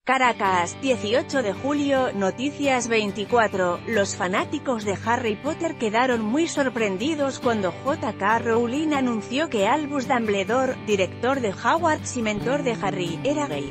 Caracas, 18 de julio, Noticias 24. Los fanáticos de Harry Potter quedaron muy sorprendidos cuando J.K. Rowling anunció que Albus Dumbledore, director de Hogwarts y mentor de Harry, era gay.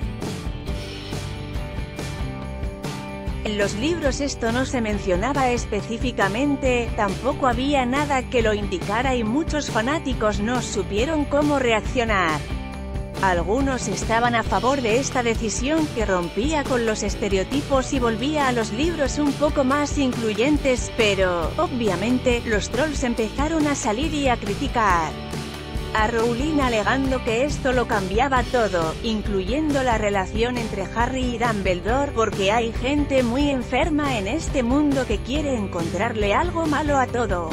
En los libros esto no se mencionaba específicamente, tampoco había nada que lo indicara y muchos fanáticos no supieron cómo reaccionar. Algunos estaban a favor de esta decisión que rompía con los estereotipos y volvía a los libros un poco más incluyentes, pero, obviamente, los trolls empezaron a salir y a criticar a Rowling alegando que esto lo cambiaba todo, incluyendo la relación entre Harry y Dumbledore, porque hay gente muy enferma en este mundo que quiere encontrarle algo malo a todo.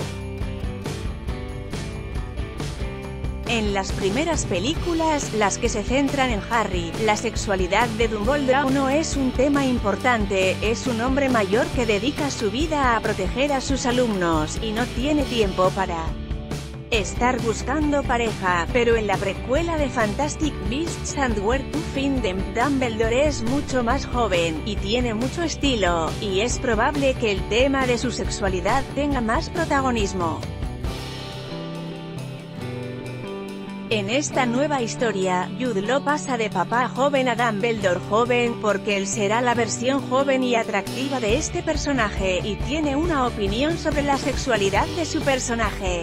En las primeras películas, las que se centran en Harry, la sexualidad de Dumbledore no es un tema importante, es un hombre mayor que dedica su vida a proteger a sus alumnos, y no tiene tiempo para estar buscando pareja, pero en la precuela de Fantastic Beasts and Where to Find Them, Dumbledore es mucho más joven, y tiene mucho estilo, y es probable que el tema de su sexualidad tenga más protagonismo. En esta nueva historia, Jude Law pasa de papá joven a Dumbledore joven, porque él será la versión joven y atractiva de este personaje, y tiene una opinión sobre la sexualidad de su personaje.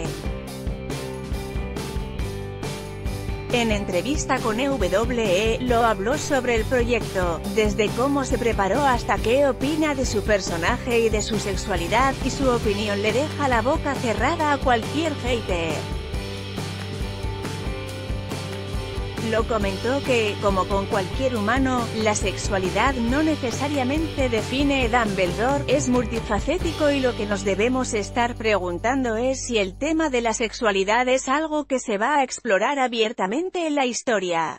En entrevista con EWE, Law habló sobre el proyecto, desde cómo se preparó hasta qué opina de su personaje y de su sexualidad, y su opinión le deja la boca cerrada a cualquier hater. Lo comentó que, como con cualquier humano, la sexualidad no necesariamente define Dumbledore, es multifacético y lo que nos debemos estar preguntando es si el tema de la sexualidad es algo que se va a explorar abiertamente en la historia.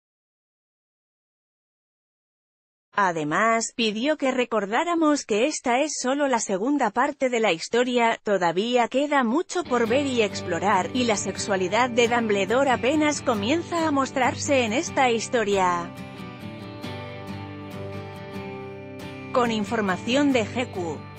Además, pidió que recordáramos que esta es solo la segunda parte de la historia, todavía queda mucho por ver y explorar, y la sexualidad de Dumbledore apenas comienza a mostrarse en esta historia. Con información de GQ.